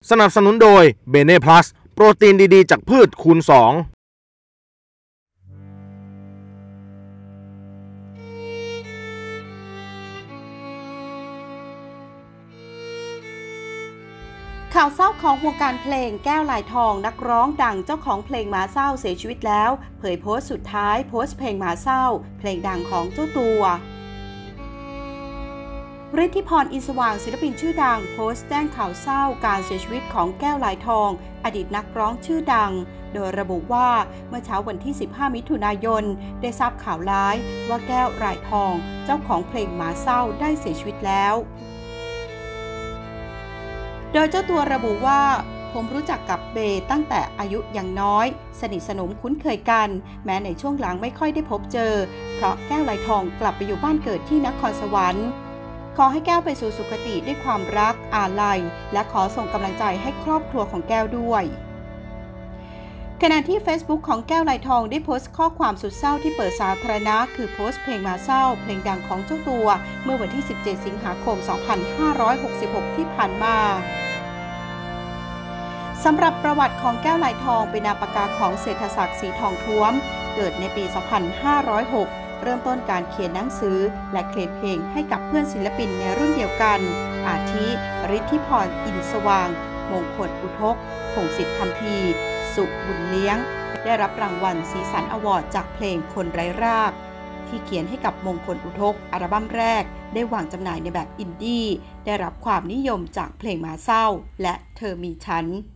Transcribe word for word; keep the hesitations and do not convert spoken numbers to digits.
สนับสนุนโดยเบเน่พลัสโปรตีนดีๆจากพืชคูณสองข่าวเศร้าของวงการเพลงแก้วลายทองนักร้องดังเจ้าของเพลงหมาเศร้าเสียชีวิตแล้วเผยโพสต์สุดท้ายโพสต์เพลงหมาเศร้าเพลงดังของเจ้าตัวฤทธิพรอินทร์สว่างศิลปินชื่อดังโพสต์แจ้งข่าวเศร้าการเสียชีวิตของแก้วลายทองอดีตนักร้องชื่อดังโดยระบุว่าเมื่อเช้าวันที่สิบห้ามิถุนายนได้ทราบข่าวร้ายว่าแก้วลายทองเจ้าของเพลงหมาเศร้าได้เสียชีวิตแล้วโดยเจ้าตัวระบุว่าผมรู้จักกับเบย์ตั้งแต่อายุยังน้อยสนิทสนมคุ้นเคยกันแม้ในช่วงหลังไม่ค่อยได้พบเจอเพราะแก้วลายทองกลับไปอยู่บ้านเกิดที่นครสวรรค์ขอให้แก้วไปสู่สุคติด้วยความรักอาลัยและขอส่งกำลังใจให้ครอบครัวของแก้วด้วยขณะที่ Facebook ของแก้วลายทองได้โพสต์ข้อความสุดเศร้าที่เปิดสาธารณะคือโพสต์เพลงมาเศร้าเพลงดังของเจ้าตัวเมื่อวันที่สิบเจ็ดสิงหาคมสองพันห้าร้อยหกสิบหกที่ผ่านมาสำหรับประวัติของแก้วลายทองเป็นนามปากกาของเศรษฐศักดิ์ศรีทองท้วมเกิดในปีสองพันห้าร้อยหกเริ่มต้นการเขียนหนังสือและเขียนเพลงให้กับเพื่อนศิลปินในรุ่นเดียวกันอาทิฤทธิพรอินทร์สว่างมงคลอุทกพงศิษฐ์คัมภีร์สุบุญเลี้ยงได้รับรางวัลสีสันอวอร์ดจากเพลงคนไร้รากที่เขียนให้กับมงคลอุทกอัลบั้มแรกได้วางจำหน่ายในแบบอินดี้ได้รับความนิยมจากเพลงหมาเศร้าและเธอมีฉัน